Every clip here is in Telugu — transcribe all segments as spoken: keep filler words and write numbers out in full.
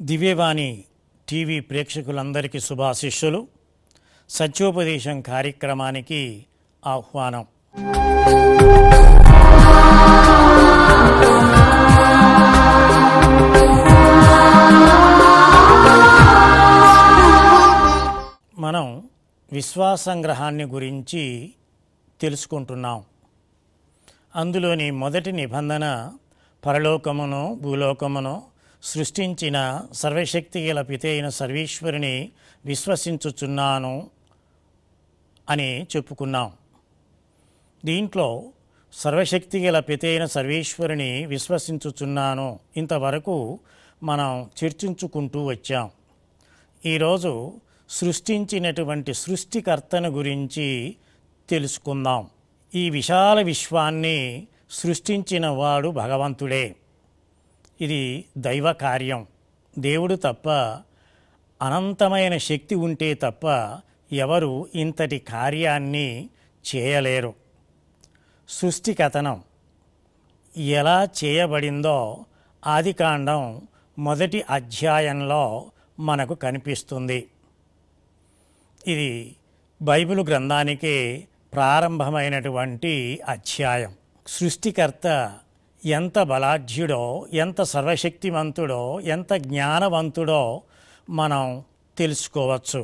దివ్యవాణి టీవీ ప్రేక్షకులందరికీ శుభాశిష్యులు. సత్యోపదేశం కార్యక్రమానికి ఆహ్వానం. మనం విశ్వాసంగ్రహాన్ని గురించి తెలుసుకుంటున్నాం. అందులోని మొదటి నిబంధన పరలోకమును భూలోకమును సృష్టించిన సర్వశక్తి గల పిత అయిన సర్వేశ్వరుని విశ్వసించుచున్నాను అని చెప్పుకున్నాం. దీంట్లో సర్వశక్తి గల పిత అయిన సర్వేశ్వరుని విశ్వసించుచున్నాను ఇంతవరకు మనం చర్చించుకుంటూ వచ్చాం. ఈరోజు సృష్టించినటువంటి సృష్టికర్తను గురించి తెలుసుకుందాం. ఈ విశాల విశ్వాన్ని సృష్టించిన వాడు భగవంతుడే. ఇది దైవ కార్యం. దేవుడు తప్ప, అనంతమైన శక్తి ఉంటే తప్ప ఎవరు ఇంతటి కార్యాన్ని చేయలేరు. సృష్టి కథనం ఎలా చేయబడిందో ఆదికాండం మొదటి అధ్యాయంలో మనకు కనిపిస్తుంది. ఇది బైబిల్ గ్రంథానికి ప్రారంభమైనటువంటి అధ్యాయం. సృష్టికర్త ఎంత బలాఢ్యుడో, ఎంత సర్వశక్తివంతుడో, ఎంత జ్ఞానవంతుడో మనం తెలుసుకోవచ్చు.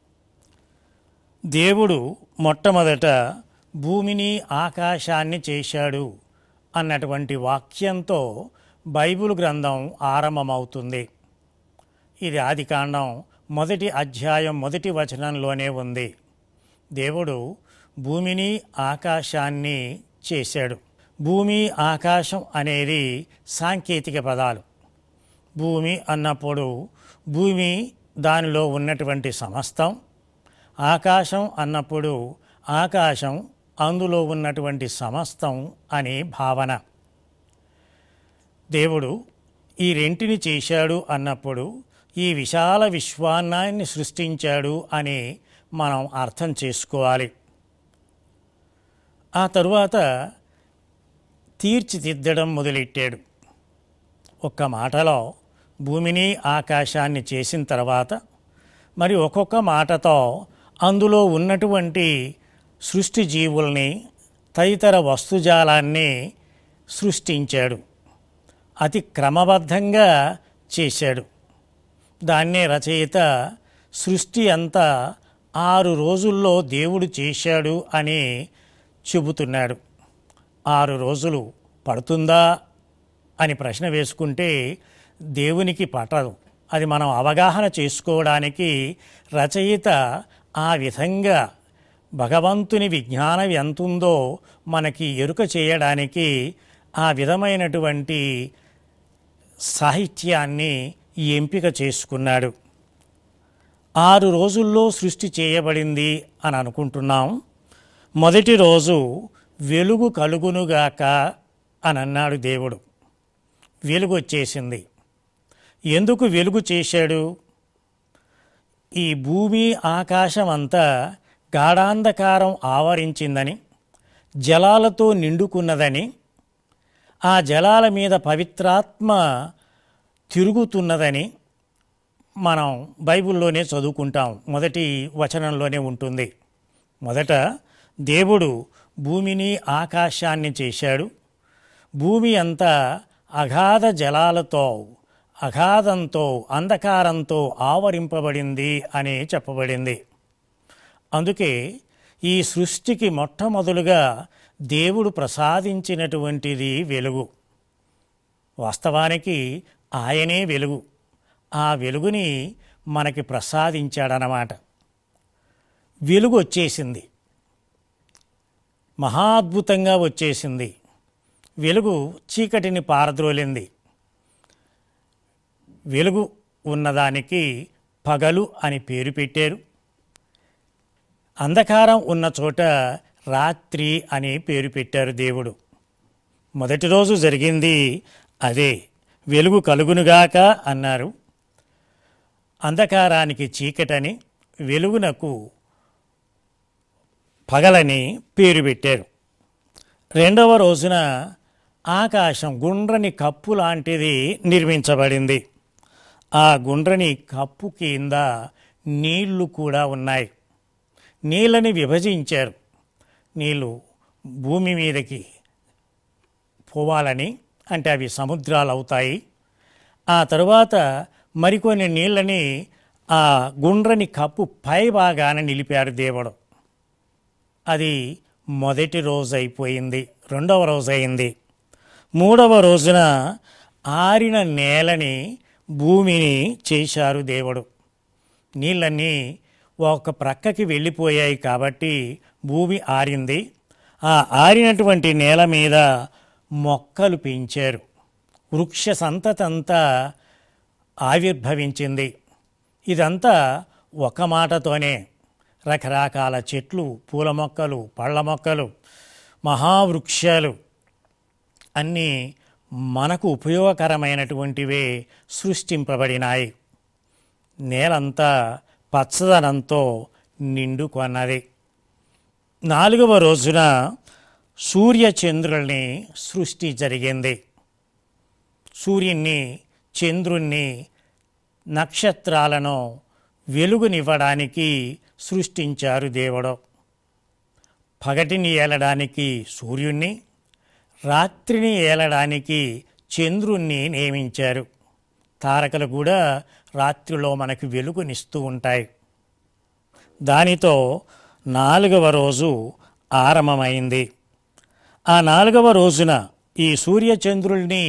దేవుడు మొట్టమొదట భూమిని ఆకాశాన్ని చేశాడు అన్నటువంటి వాక్యంతో బైబిల్ గ్రంథం ఆరంభమవుతుంది. ఇది ఆదికాండం మొదటి అధ్యాయం మొదటి వచనంలోనే ఉంది. దేవుడు భూమిని ఆకాశాన్ని చేశాడు. భూమి ఆకాశం అనేది సాంకేతిక పదాలు. భూమి అన్నప్పుడు భూమి దానిలో ఉన్నటువంటి సమస్తం, ఆకాశం అన్నప్పుడు ఆకాశం అందులో ఉన్నటువంటి సమస్తం అనే భావన. దేవుడు ఈ రెంటిని చేశాడు అన్నప్పుడు ఈ విశాల విశ్వాన్ని సృష్టించాడు అని మనం అర్థం చేసుకోవాలి. ఆ తరువాత తీర్చిదిద్దడం మొదలెట్టాడు. ఒక్క మాటలో భూమిని ఆకాశాన్ని చేసిన తర్వాత మరి ఒక్కొక్క మాటతో అందులో ఉన్నటువంటి సృష్టి జీవుల్ని, తదితర వస్తుజాలాన్ని సృష్టించాడు. అతి క్రమబద్ధంగా చేశాడు. దాన్నే రచయిత సృష్టి అంతా ఆరు రోజుల్లో దేవుడు చేశాడు అని చెబుతున్నాడు. ఆరు రోజులు పడుతుందా అని ప్రశ్న వేసుకుంటే దేవునికి పట్టదు. అది మనం అవగాహన చేసుకోవడానికి రచయిత ఆ విధంగా భగవంతుని విజ్ఞానం ఎంతుందో మనకి ఎరుక చేయడానికి ఆ విధమైనటువంటి సాహిత్యాన్ని ఎంపిక చేసుకున్నాడు. ఆరు రోజుల్లో సృష్టి చేయబడింది అని అనుకుంటున్నాం. మొదటి రోజు వెలుగు కలుగునుగాక అని అన్నాడు దేవుడు. వెలుగు వచ్చేసింది. ఎందుకు వెలుగు చేశాడు? ఈ భూమి ఆకాశం అంతా గాఢాంధకారం ఆవరించిందని, జలాలతో నిండుకున్నదని, ఆ జలాల మీద పవిత్రాత్మ తిరుగుతున్నదని మనం బైబిల్లోనే చదువుకుంటాం. మొదటి వచనంలోనే ఉంటుంది. మొదట దేవుడు భూమిని ఆకాశాన్ని చేశాడు. భూమి అంతా అగాధ జలాలతో, అగాధంతో, అంధకారంతో ఆవరింపబడింది అని చెప్పబడింది. అందుకే ఈ సృష్టికి మొట్టమొదలుగా దేవుడు ప్రసాదించినటువంటిది వెలుగు. వాస్తవానికి ఆయనే వెలుగు. ఆ వెలుగుని మనకి ప్రసాదించాడనమాట. వెలుగు వచ్చేసింది, మహాద్భుతంగా వచ్చేసింది. వెలుగు చీకటిని పారద్రోలింది. వెలుగు ఉన్నదానికి పగలు అని పేరు పెట్టారు. అంధకారం ఉన్న చోట రాత్రి అని పేరు పెట్టారు దేవుడు. మొదటి రోజు జరిగింది అదే. వెలుగు కలుగునుగాక అన్నారు. అంధకారానికి చీకటని, వెలుగునకు పగలని పేరు పెట్టారు. రెండవ రోజున ఆకాశం గుండ్రని కప్పు లాంటిది నిర్మించబడింది. ఆ గుండ్రని కప్పు కింద నీళ్లు కూడా ఉన్నాయి. నీళ్ళని విభజించారు. నీళ్ళు భూమి మీదకి పోవాలని, అంటే అవి సముద్రాలు అవుతాయి. ఆ తరువాత మరికొన్ని నీళ్ళని ఆ గుండ్రని కప్పు పై భాగాన నిలిపారు దేవుడు. అది మొదటి రోజు అయిపోయింది. రెండవ రోజు అయింది. మూడవ రోజున ఆరిన నేలని, భూమిని చేశారు దేవుడు. నీళ్ళన్నీ ఒక ప్రక్కకి వెళ్ళిపోయాయి కాబట్టి భూమి ఆరింది. ఆ ఆరినటువంటి నేల మీద మొక్కలు పెంచారు. వృక్ష సంతతంతా ఆవిర్భవించింది. ఇదంతా ఒక మాటతోనే రకరకాల చెట్లు, పూల మొక్కలు, పళ్ళ మొక్కలు, మహావృక్షాలు అన్నీ మనకు ఉపయోగకరమైనటువంటివే సృష్టింపబడినాయి. నేలంతా పచ్చదనంతో నిండుకొన్నది. నాలుగవ రోజున సూర్యచంద్రుల్ని సృష్టి జరిగింది. సూర్యున్ని, చంద్రుణ్ణి, నక్షత్రాలను వెలుగునివ్వడానికి సృష్టించారు దేవుడు. పగటిని ఏలడానికి సూర్యుణ్ణి, రాత్రిని ఏలడానికి చంద్రుణ్ణి నియమించారు. తారకలు కూడా రాత్రిలో మనకు వెలుగునిస్తూ ఉంటాయి. దానితో నాలుగవ రోజు ఆరంభమైంది. ఆ నాలుగవ రోజున ఈ సూర్యచంద్రుల్ని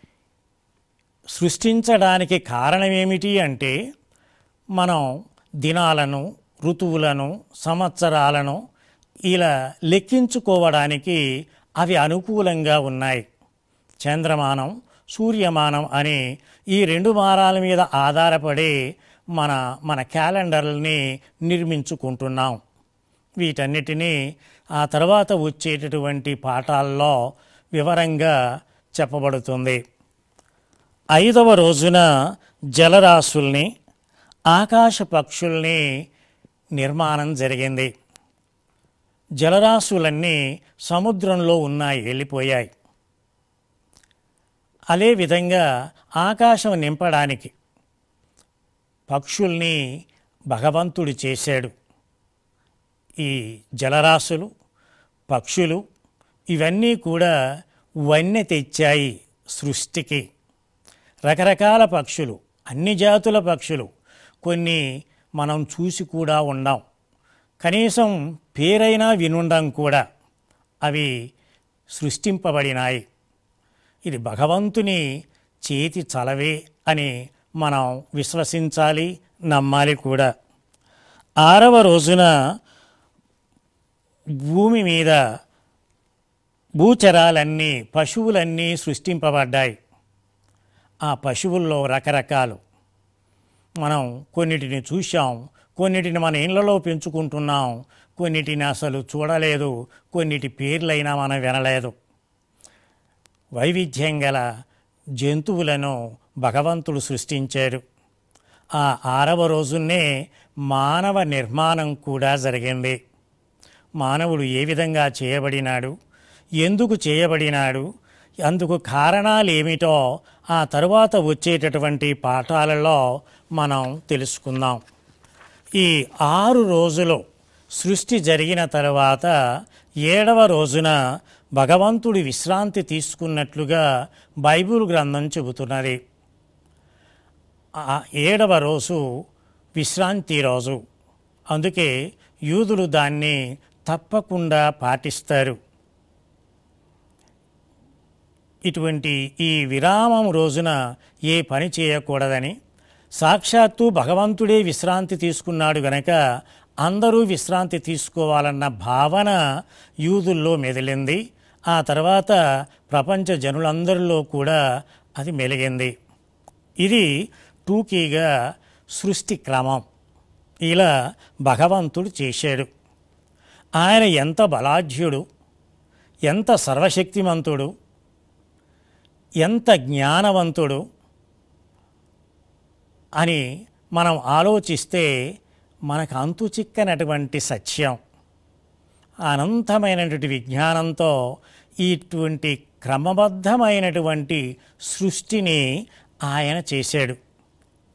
సృష్టించడానికి కారణమేమిటి అంటే, మనం దినాలను, ఋతువులను, సంవత్సరాలను ఇలా లెక్కించుకోవడానికి అవి అనుకూలంగా ఉన్నాయి. చంద్రమానం, సూర్యమానం అని ఈ రెండు మానాల మీద ఆధారపడి మన మన క్యాలెండర్లని నిర్మించుకుంటున్నాం. వీటన్నిటినీ ఆ తర్వాత వచ్చేటటువంటి పాఠాల్లో వివరంగా చెప్పబడుతుంది. ఐదవ రోజున జలరాశుల్ని, ఆకాశ పక్షుల్ని నిర్మాణం జరిగింది. జలరాశులన్నీ సముద్రంలో ఉన్నాయి, వెళ్ళిపోయాయి. అదేవిధంగా ఆకాశం నింపడానికి పక్షుల్ని భగవంతుడు చేశాడు. ఈ జలరాశులు, పక్షులు ఇవన్నీ కూడా వన్నె తెచ్చాయి సృష్టికి. రకరకాల పక్షులు, అన్ని జాతుల పక్షులు, కొన్ని మనం చూసి కూడా ఉండాం, కనీసం పేరైనా వినుండం కూడా. అవి సృష్టింపబడినాయి. ఇది భగవంతుని చేతి చలవే అని మనం విశ్వసించాలి, నమ్మాలి కూడా. ఆరవ రోజున భూమి మీద భూచరాలన్నీ, పశువులన్నీ సృష్టింపబడ్డాయి. ఆ పశువుల్లో రకరకాలు మనం కొన్నిటిని చూసాం, కొన్నిటిని మన ఇళ్లలో పెంచుకుంటున్నాం, కొన్నిటిని అసలు చూడలేదు, కొన్నిటి పేర్లైనా మనం వినలేదు. వైవిధ్యం గల జంతువులను భగవంతుడు సృష్టించారు. ఆ ఆరవ రోజునే మానవ నిర్మాణం కూడా జరిగింది. మానవుడు ఏ విధంగా చేయబడినాడు, ఎందుకు చేయబడినాడు, అందుకు కారణాలు ఏమిటో ఆ తరువాత వచ్చేటటువంటి పాఠాలలో మనం తెలుసుకుందాం. ఈ ఆరు రోజులు సృష్టి జరిగిన తరువాత ఏడవ రోజున భగవంతుడి విశ్రాంతి తీసుకున్నట్లుగా బైబిల్ గ్రంథం చెబుతున్నది. ఆ ఏడవ రోజు విశ్రాంతి రోజు. అందుకే యూదులు దాన్ని తప్పకుండా పాటిస్తారు. ఇటువంటి ఈ విరామం రోజున ఏ పని చేయకూడదని, సాక్షాత్తు భగవంతుడే విశ్రాంతి తీసుకున్నాడు గనక అందరూ విశ్రాంతి తీసుకోవాలన్న భావన యూదుల్లో మెదిలింది. ఆ తర్వాత ప్రపంచ జనులందరిలో కూడా అది మెలిగింది. ఇది టూకీగా సృష్టి క్రమం. ఇలా భగవంతుడు చేశాడు. ఆయన ఎంత బలాఢ్యుడు, ఎంత సర్వశక్తిమంతుడు, ఎంత జ్ఞానవంతుడు అని మనం ఆలోచిస్తే మనకు అంతు చిక్కనటువంటి సత్యం. అనంతమైనటువంటి విజ్ఞానంతో ఇటువంటి క్రమబద్ధమైనటువంటి సృష్టిని ఆయన చేశాడు.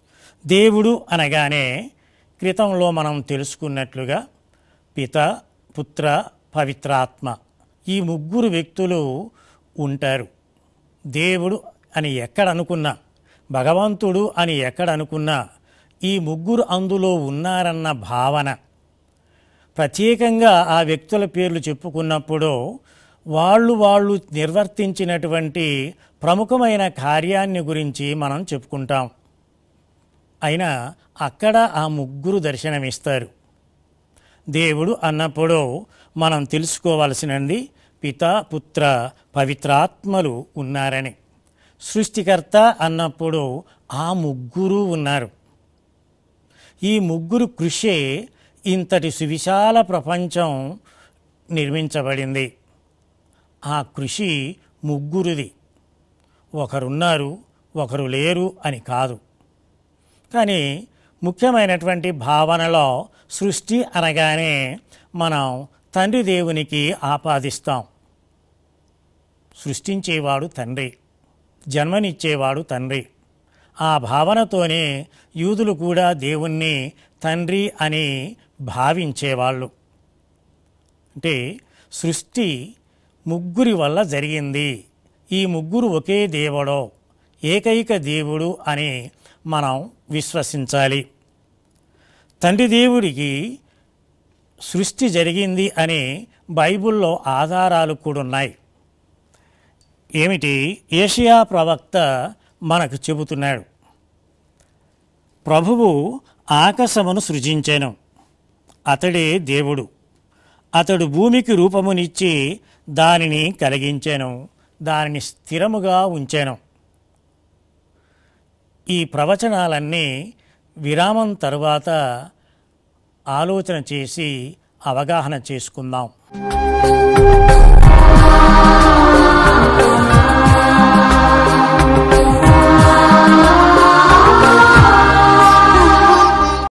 దేవుడు అనగానే క్రితంలో మనం తెలుసుకున్నట్లుగా పిత, పుత్ర, పవిత్రాత్మ ఈ ముగ్గురు వ్యక్తులు ఉంటారు. దేవుడు అని ఎక్కడ అనుకున్నా, భగవంతుడు అని ఎక్కడ అనుకున్నా ఈ ముగ్గురు అందులో ఉన్నారన్న భావన. ప్రత్యేకంగా ఆ వ్యక్తుల పేర్లు చెప్పుకున్నప్పుడు వాళ్ళు వాళ్ళు నిర్వర్తించినటువంటి ప్రముఖమైన కార్యాన్ని గురించి మనం చెప్పుకుంటాం. అయినా అక్కడ ఆ ముగ్గురు దర్శనమిస్తారు. దేవుడు అన్నప్పుడు మనం తెలుసుకోవాల్సినది పిత, పుత్ర, పవిత్రాత్మలు ఉన్నారని. సృష్టికర్త అన్నప్పుడు ఆ ముగ్గురు ఉన్నారు. ఈ ముగ్గురు కృషే ఇంతటి సువిశాల ప్రపంచం నిర్మించబడింది. ఆ కృషి ముగ్గురిది. ఒకరున్నారు, ఒకరు లేరు అని కాదు. కానీ ముఖ్యమైనటువంటి భావనలో సృష్టి అనగానే మనం తండ్రి దేవునికి ఆపాదిస్తాం. సృష్టించేవాడు తండ్రి, జన్మనిచ్చేవాడు తండ్రి. ఆ భావనతోనే యూదులు కూడా దేవుణ్ణి తండ్రి అని భావించేవాళ్ళు. అంటే సృష్టి ముగ్గురి వల్ల జరిగింది. ఈ ముగ్గురు ఒకే దేవుడో, ఏకైక దేవుడు అని మనం విశ్వసించాలి. తండ్రి దేవుడికి సృష్టి జరిగింది అని బైబిల్లో ఆధారాలు కూడా ఉన్నాయి. ఏమిటి? ఏషియా ప్రవక్త మనకు చెబుతున్నాడు, ప్రభువు ఆకాశమును సృజించెను, అతడే దేవుడు. అతడు భూమికి రూపమునిచ్చి దానిని కలిగించెను, దానిని స్థిరముగా ఉంచెను. ఈ ప్రవచనాలన్నీ విరామం తరువాత ఆలోచన చేసి అవగాహన చేసుకుందాం.